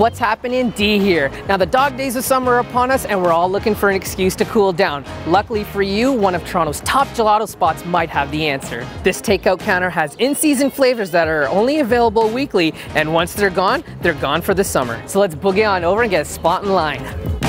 What's happening? D here. Now the dog days of summer are upon us and we're all looking for an excuse to cool down. Luckily for you, one of Toronto's top gelato spots might have the answer. This takeout counter has in-season flavors that are only available weekly, and once they're gone for the summer. So let's boogie on over and get a spot in line.